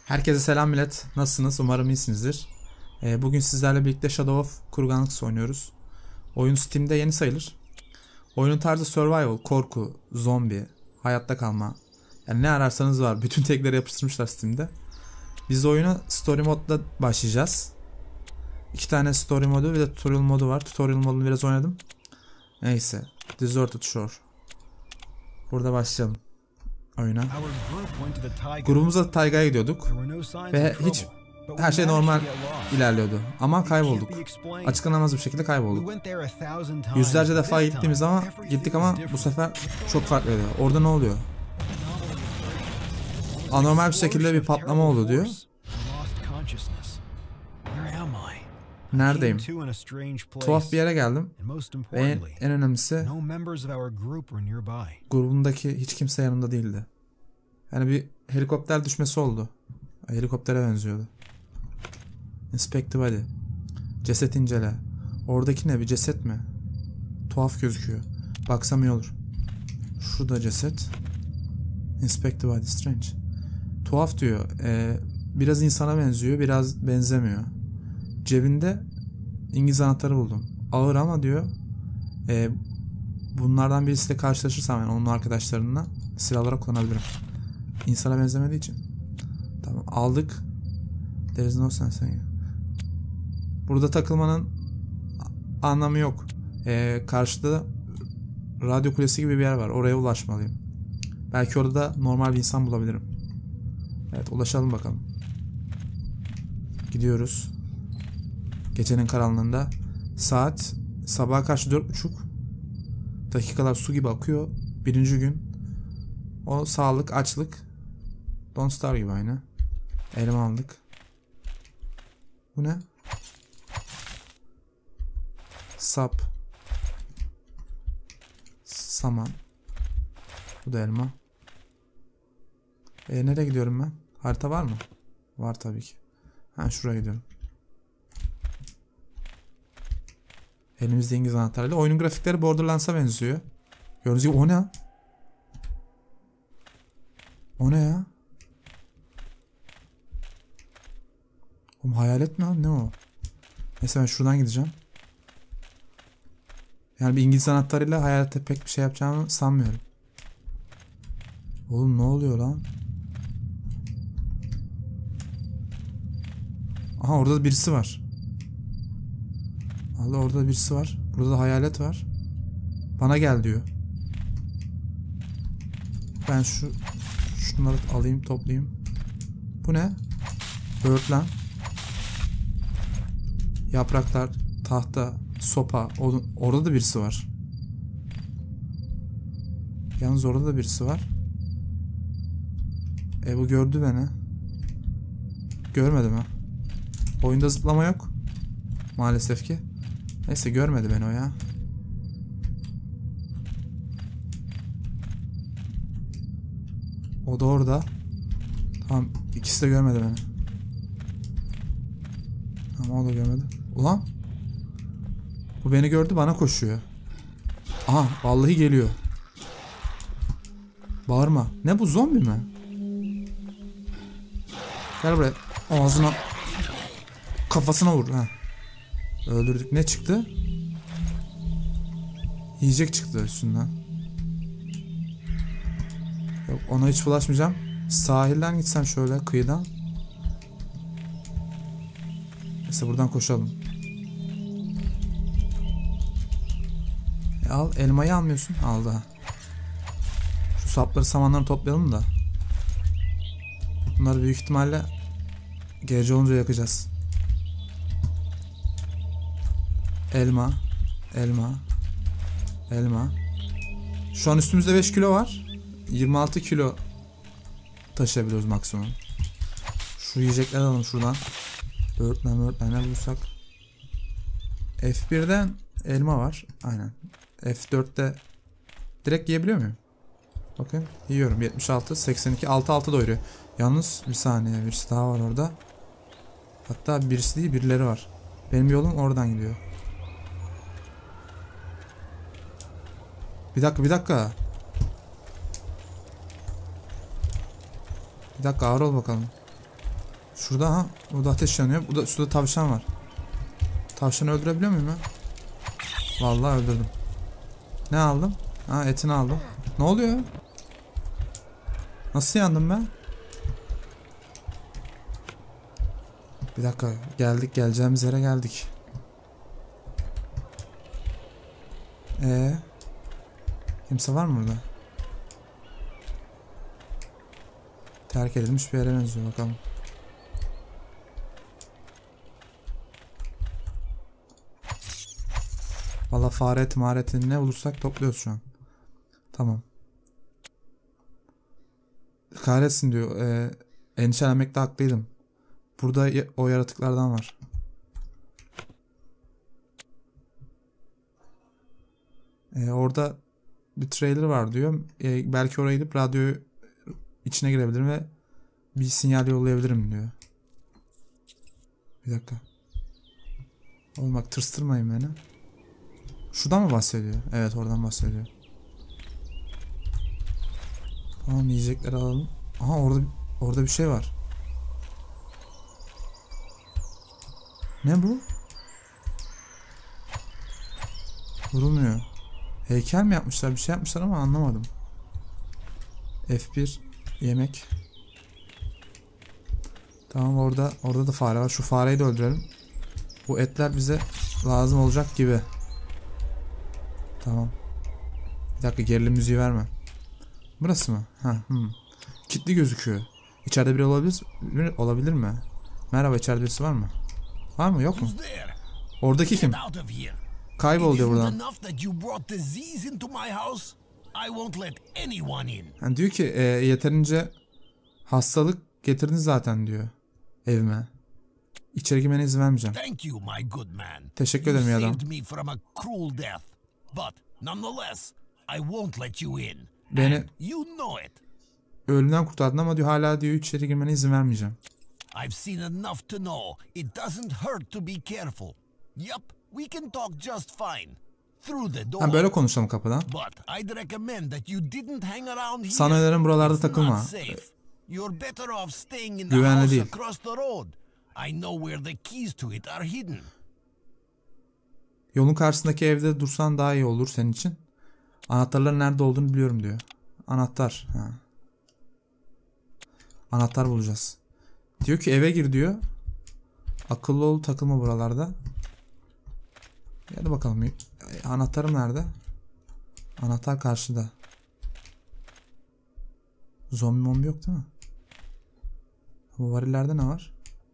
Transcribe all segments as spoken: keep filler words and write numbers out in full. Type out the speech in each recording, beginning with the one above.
Herkese selam millet. Nasılsınız? Umarım iyisinizdir. Ee, bugün sizlerle birlikte Shadow of Kurganlık oynuyoruz. Oyun Steam'de yeni sayılır. Oyunun tarzı survival, korku, zombi, hayatta kalma. Yani ne ararsanız var. Bütün tagleri yapıştırmışlar Steam'de. Biz oyunu story modda başlayacağız. İki tane story modu ve de tutorial modu var. Tutorial modunu biraz oynadım. Neyse. Deserted Shore. Burada başlayalım oyuna. Grubumuzla Tayga'ya gidiyorduk ve hiç her şey normal ilerliyordu ama kaybolduk. Açıklanamaz bir şekilde kaybolduk. Yüzlerce defa gittiğimiz ama gittik ama bu sefer çok farklıydı. Orada ne oluyor? Anormal bir şekilde bir patlama oldu diyor. Neredeyim? Tuhaf bir yere geldim ve en, en önemlisi grubumdaki hiç kimse yanımda değildi. Yani bir helikopter düşmesi oldu. Helikoptere benziyordu. Inspect the body. Ceset incele. Oradaki ne? Bir ceset mi? Tuhaf gözüküyor. Baksam iyi olur. Şurada ceset. Inspect the body. Strange. Tuhaf diyor. Ee, biraz insana benziyor. Biraz benzemiyor. Cebinde İngiliz anahtarı buldum. Ağır ama diyor. E, bunlardan birisiyle karşılaşırsam yani onun arkadaşlarından silah olarak kullanabilirim. İnsana benzemediği için. Tamam aldık. There is no sense. Burada takılmanın anlamı yok. E, karşıda radyo kulesi gibi bir yer var. Oraya ulaşmalıyım. Belki orada da normal bir insan bulabilirim. Evet ulaşalım bakalım. Gidiyoruz. Gecenin karanlığında saat sabaha karşı dört buçuk, dakikalar su gibi akıyor. Birinci gün o sağlık, açlık, Don't Starve gibi aynı. Elma aldık. Bu ne? Sap, saman. Bu da elma. E nereye gidiyorum ben? Harita var mı? Var tabii ki. Ha şuraya gidiyorum. Elimizde İngiliz anahtarıyla. Oyunun grafikleri Borderlands'a benziyor. Gördüğünüz gibi o ne? O ne ya? Oğlum hayalet mi lan? Ne o? Neyse ben şuradan gideceğim. Yani bir İngiliz anahtarıyla hayalete pek bir şey yapacağımı sanmıyorum. Oğlum ne oluyor lan? Aha orada da birisi var. Allah orada birisi var. Burada da hayalet var. Bana gel diyor. Ben şu şunları alayım, toplayayım. Bu ne? Böğürtlen. Yapraklar, tahta, sopa. Orada da birisi var. Yalnız orada da birisi var. E bu gördü beni. Görmedi mi? Oyunda zıplama yok. Maalesef ki. Neyse görmedi beni o ya. O da orada. Tamam ikisi de görmedi beni. Tamam o da görmedi. Ulan. Bu beni gördü bana koşuyor. Aha vallahi geliyor. Bağırma. Ne bu zombi mi? Gel buraya. Ağzına. Kafasına vur. Ha. Öldürdük. Ne çıktı? Yiyecek çıktı üstünden. Yok ona hiç bulaşmayacağım. Sahilden gitsem şöyle kıyıdan. Neyse buradan koşalım. E al elmayı almıyorsun. Al da. Şu sapları samanları toplayalım da. Bunları büyük ihtimalle gece olunca yakacağız. Elma, elma, elma. Şu an üstümüzde beş kilo var. yirmi altı kilo taşıyabiliyoruz maksimum. Şu yiyecekleri alalım şuradan. Böğürtlen böğürtlen ne bulursak. F bir'den elma var. Aynen. F dört'te direkt yiyebiliyor muyum? Bakın yiyorum. yetmiş altı, seksen iki, altı altı doyuruyor. Yalnız bir saniye birisi daha var orada. Hatta birisi değil birileri var. Benim yolum oradan gidiyor. Bir dakika bir dakika. Bir dakika ağır ol bakalım. Şurada ha. Burada ateş yanıyor. Burada şurada tavşan var. Tavşanı öldürebiliyor muyum ya? Vallahi öldürdüm. Ne aldım? Ha, etini aldım. Ne oluyor? Nasıl yandım ben? Bir dakika. Geldik. Geleceğimiz yere geldik. Ee, kimse var mı burada? Terk edilmiş bir yere benziyor. Bakalım. Valla fare eti, mağara eti ne bulursak topluyoruz şu an. Tamam. Kahretsin diyor. Ee, endişelenmekte haklıydım. Burada o yaratıklardan var. Ee, orada bir trailer var diyor. Ee, belki oraya gidip radyoyu içine girebilirim ve bir sinyal yollayabilirim diyor. Bir dakika. Oğlum bak tırstırmayın beni. Şuradan mı bahsediyor? Evet, oradan bahsediyor. Tamam, yiyecekleri alalım. Aha, orada orada bir şey var. Ne bu? Vurulmuyor. Heykel mi yapmışlar? Bir şey yapmışlar ama anlamadım. F bir yemek. Tamam, orada orada da fare var. Şu fareyi de öldürelim. Bu etler bize lazım olacak gibi. Tamam. Bir dakika, gerilim müziği verme. Burası mı? Ha, hmm. Kilitli gözüküyor. İçeride biri olabilir, biri olabilir mi? Merhaba, içeride birisi var mı? Var mı, yok mu? Oradaki kim? Kaybol diyor buradan. Yani diyor ki e, yeterince hastalık getirdin zaten diyor evime. İçeri girmene izin vermeyeceğim. Teşekkür ederim ya adam. Beni ölümden kurtardın ama diyor hala diyor içeri girmene izin vermeyeceğim. I've seen enough to know it doesn't hurt to be careful. Yup, we can talk just fine. Through the door. Ha, böyle konuşalım kapıdan. But I'd recommend that you didn't hang around here. Sana öneririm buralarda takılma. You're better off staying in the house across the road. I know where the keys to it are hidden. Yolun karşısındaki evde dursan daha iyi olur senin için. Anahtarların nerede olduğunu biliyorum diyor. Anahtar. Ha. Anahtar bulacağız. Diyor ki eve gir diyor. Akıllı ol, takılma buralarda. Hadi bakalım. Anahtarım nerede? Anahtar karşıda. Zombi mombi yok değil mi? Bu varillerde ne var?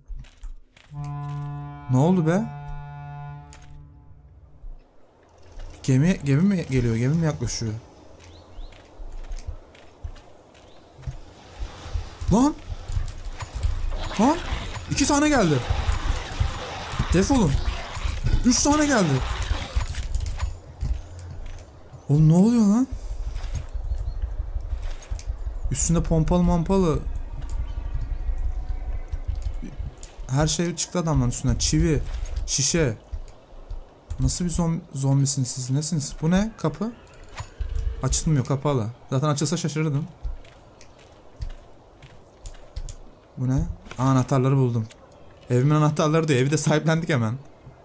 Ne oldu be? Gemi, gemi mi geliyor? Gemi mi yaklaşıyor? Lan! Lan! İki tane geldi. Defolun. Üç tane geldi. Oğlum ne oluyor lan? Üstünde pompalı mampalı. Her şey çıktı adamların üstünden. Çivi, şişe. Nasıl bir zom zombisiniz siz? Nesiniz? Bu ne? Kapı? Açılmıyor, kapalı. Zaten açılsa şaşırırdım. Bu ne? Aa, anahtarları buldum. Evimin anahtarları diyor. Evi de sahiplendik hemen.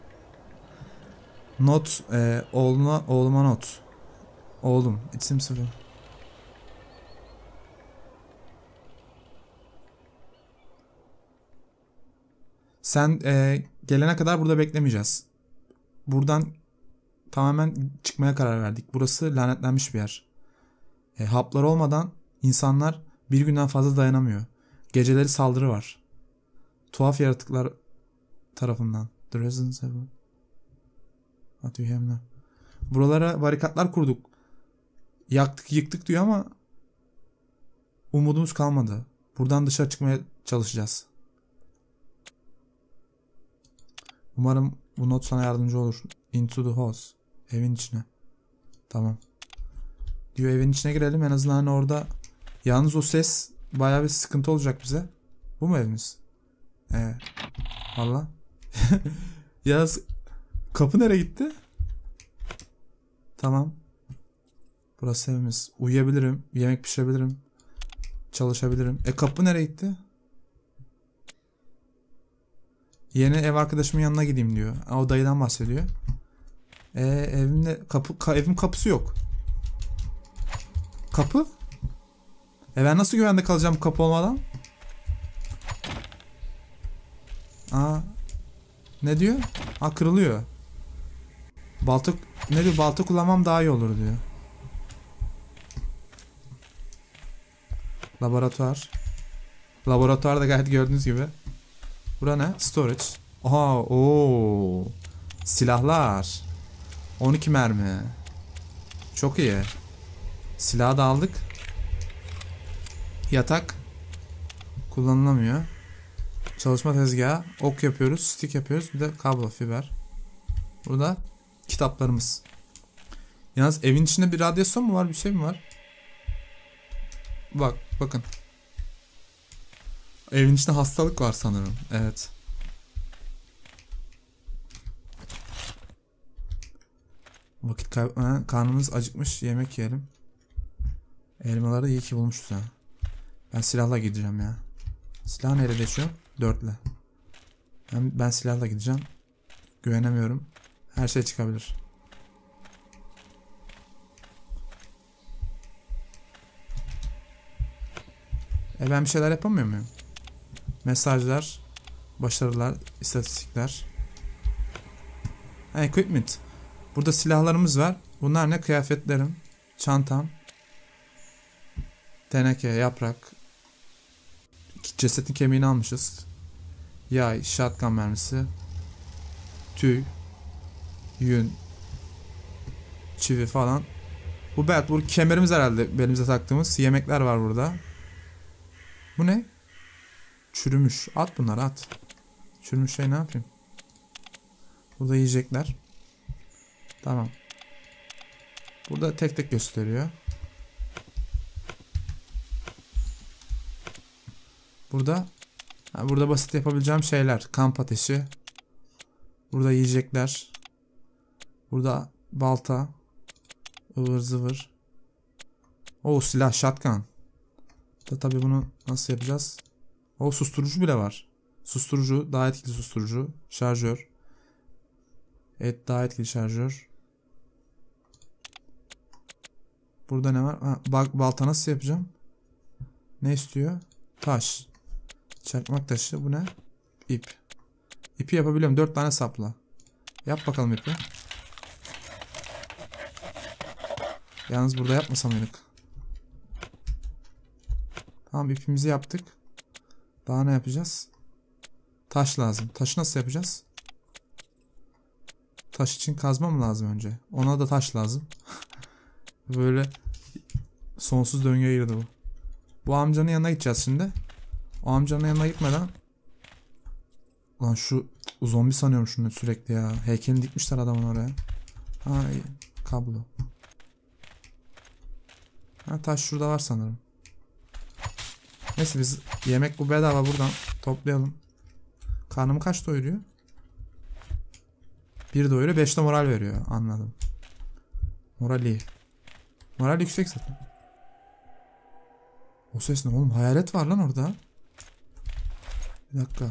Not. E, oğluna, oğluma not. Oğlum. İsim sıfır. Sen e, gelene kadar burada beklemeyeceğiz. Buradan tamamen çıkmaya karar verdik. Burası lanetlenmiş bir yer. E, haplar olmadan insanlar bir günden fazla dayanamıyor. Geceleri saldırı var. Tuhaf yaratıklar tarafından. The Residence Evil. What you have now? Buralara barikatlar kurduk. Yaktık yıktık diyor ama umudumuz kalmadı. Buradan dışarı çıkmaya çalışacağız. Umarım bu not sana yardımcı olur. Into the house. Evin içine. Tamam. Diyor evin içine girelim. En azından hani orada. Yalnız o ses bayağı bir sıkıntı olacak bize. Bu mu evimiz? Evet. Valla. Yalnız kapı nereye gitti? Tamam. Burası evimiz. Uyuyabilirim. Yemek pişirebilirim. Çalışabilirim. E kapı nereye gitti? Yeni ev arkadaşımın yanına gideyim diyor. O dayıdan bahsediyor. E evimde kapı ka, evim kapısı yok. Kapı? E ben nasıl güvende kalacağım kapı olmadan? Aa. Ne diyor? Ha kırılıyor. Balta ne diyor? Balta kullanmam daha iyi olur diyor. Laboratuvar. Laboratuvarda gayet gördüğünüz gibi. Bura ne? Storage. Aha, o silahlar. on iki mermi. Çok iyi. Silahı da aldık. Yatak kullanılamıyor. Çalışma tezgahı. Ok yapıyoruz. Stick yapıyoruz. Bir de kablo, fiber. Burada kitaplarımız. Yalnız evin içinde bir radyasyon mu var? Bir şey mi var? Bak, bakın. Evin içinde hastalık var sanırım. Evet. Vakit kaybetmeden karnımız acıkmış. Yemek yiyelim. Elmaları iyi ki bulmuşuz ha. Ben silahla gideceğim ya. Silah nerede geçiyor? Dörtle. Ben, ben silahla gideceğim. Güvenemiyorum. Her şey çıkabilir. E ben bir şeyler yapamıyor muyum? Mesajlar, başarılar, istatistikler. Ha, equipment. Burada silahlarımız var. Bunlar ne? Kıyafetlerim, çantam, teneke, yaprak. Cesetin kemiğini almışız. Yay, shotgun mermisi, tüy, yün, çivi falan. Bu belt, bu kemerimiz herhalde belimize taktığımız. Yemekler var burada. Bu ne? Çürümüş. At bunları at. Çürümüş şey ne yapayım? Burada yiyecekler. Tamam. Burada tek tek gösteriyor. Burada ha, burada basit yapabileceğim şeyler. Kamp ateşi. Burada yiyecekler. Burada balta. ıvır zıvır. O silah, shotgun. Da tabii bunu nasıl yapacağız? O susturucu bile var. Susturucu, daha etkili susturucu. Şarjör. Evet, daha etkili şarjör. Burada ne var? Ha, bak, balta nasıl yapacağım? Ne istiyor? Taş. Çakmak taşı. Bu ne? İp. İpi yapabiliyorum. Dört tane sapla. Yap bakalım ipi. Yalnız burada yapmasam mıydık? Tamam, ipimizi yaptık. Daha ne yapacağız? Taş lazım. Taşı nasıl yapacağız? Taş için kazma mı lazım önce? Ona da taş lazım. Böyle sonsuz döngüye girdi bu. Bu amcanın yanına gideceğiz şimdi. O amcanın yanına gitmeden. Lan şu zombi sanıyorum şunu sürekli ya. Heykelini dikmişler adamın oraya. Ha, kablo. Ha, taş şurada var sanırım. Neyse biz yemek bu bedava, buradan toplayalım. Karnımı kaç doyuruyor? Bir doyuruyor, beşte moral veriyor. Anladım. Moral iyi. Moral yüksek zaten. O ses ne oğlum? Hayalet var lan orada. Bir dakika.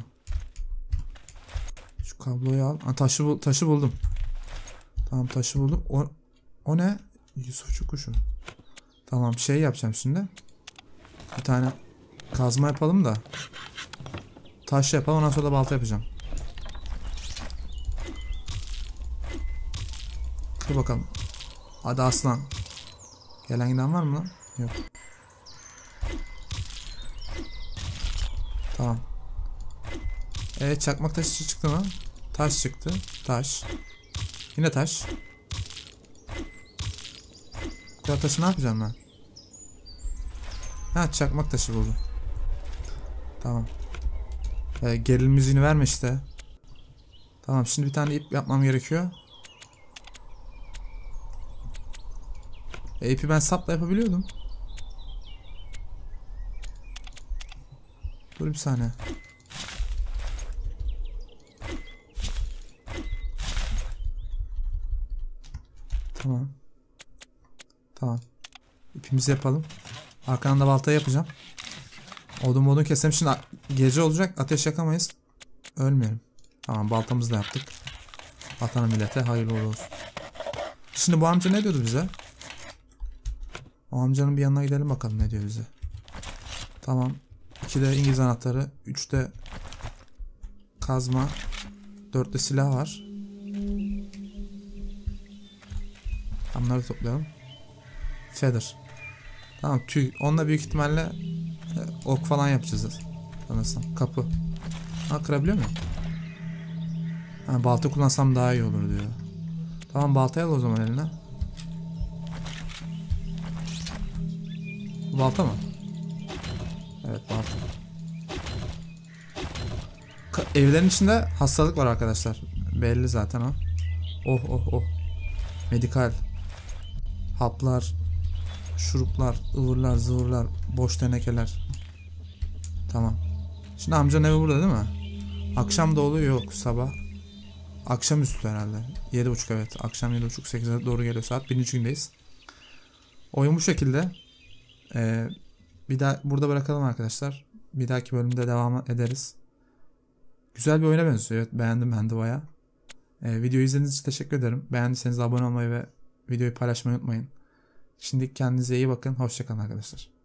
Şu kabloyu al. Ha, taşı, bul taşı buldum. Tamam, taşı buldum. O, o ne? Yusufçu kuşu. Tamam, şey yapacağım şimdi. Bir tane kazma yapalım da. Taş yapalım, ondan sonra da balta yapacağım. Dur bakalım. Hadi aslan. Gelen giden var mı lan? Yok. Tamam. Evet, çakmak taşı çıktı mı? Taş çıktı. Taş. Yine taş. Bu taşı ne yapacağım ben? Ha, çakmak taşı buldum. Tamam. Ee, gerilim müziğini verme işte. Tamam, şimdi bir tane ip yapmam gerekiyor. E, ipi ben sapla yapabiliyordum. Dur bir saniye. Tamam. Tamam. İpimizi yapalım. Arkadan da baltayı yapacağım. Odun modun keselim. Şimdi gece olacak. Ateş yakamayız. Ölmeyelim. Tamam, baltamızı da yaptık. Vatana millete hayırlı uğurlu olsun. Şimdi bu amca ne diyordu bize? O amcanın bir yanına gidelim bakalım ne diyor bize. Tamam. ikide İngiliz anahtarı. üçte kazma. dörtte silah var. Bunları toplayalım. Feather. Tamam, tüy. Onunla büyük ihtimalle e, ok falan yapacağız. Sanırsam. Kapı. Ha, kırabiliyor muyum? Ha, balta kullansam daha iyi olur diyor. Tamam, baltayı al o zaman eline. Bu balta mı? Evet, balta. Ka- evlerin içinde hastalık var arkadaşlar. Belli zaten o. Oh oh oh. Medikal. Haplar. Şuruplar. ıvırlar zıvırlar. Boş tenekeler. Tamam. Şimdi amcanın evi burada değil mi? Akşam da oluyor, yok sabah. Akşamüstü herhalde. yedi buçuk, evet. Akşam yedi buçuk sekize doğru geliyor saat. birinci gündeyiz. Oyun bu şekilde. Ee, bir daha burada bırakalım arkadaşlar. Bir dahaki bölümde devam ederiz. Güzel bir oyuna benziyor. Evet, beğendim ben de bayağı. Ee, videoyu izlediğiniz için teşekkür ederim. Beğendiyseniz abone olmayı ve videoyu paylaşmayı unutmayın. Şimdi kendinize iyi bakın. Hoşça kalın arkadaşlar.